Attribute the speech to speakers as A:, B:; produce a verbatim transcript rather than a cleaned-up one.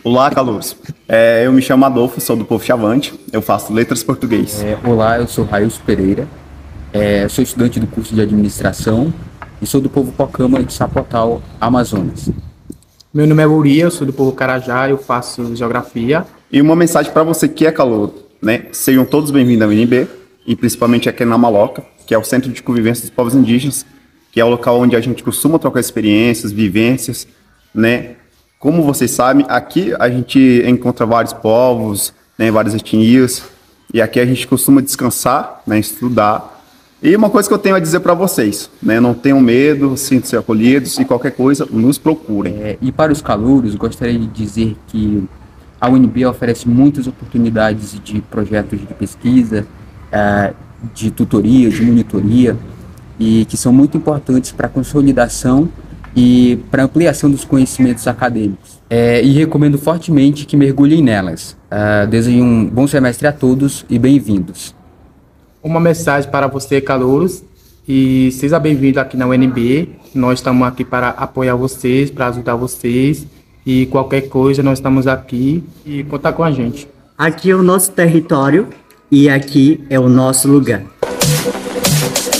A: Olá, calouros. É, eu me chamo Adolfo, sou do Povo Chavante, eu faço letras português.
B: É, olá, eu sou Railson Pereira, é, sou estudante do curso de administração e sou do Povo Pocama de Sapotal, Amazonas.
C: Meu nome é Uri, eu sou do Povo Carajá, eu faço geografia.
A: E uma mensagem para você que é calouro, né? Sejam todos bem-vindos ao U N B, e principalmente aqui na Maloca, que é o Centro de Convivência dos Povos Indígenas, que é o local onde a gente costuma trocar experiências, vivências, né? Como vocês sabem, aqui a gente encontra vários povos, né, várias etnias, e aqui a gente costuma descansar, né, estudar. E uma coisa que eu tenho a dizer para vocês, né, não tenham medo, sintam-se acolhidos e qualquer coisa, nos procurem.
B: É, e para os calouros, gostaria de dizer que a U N B oferece muitas oportunidades de projetos de pesquisa, é, de tutoria, de monitoria, e que são muito importantes para a consolidação e para ampliação dos conhecimentos acadêmicos. É, e recomendo fortemente que mergulhem nelas. Uh, desejo um bom semestre a todos e bem-vindos.
C: Uma mensagem para você, calouros, e seja bem-vindo aqui na U N B. Nós estamos aqui para apoiar vocês, para ajudar vocês, e qualquer coisa nós estamos aqui e contar com a gente.
D: Aqui é o nosso território e aqui é o nosso lugar.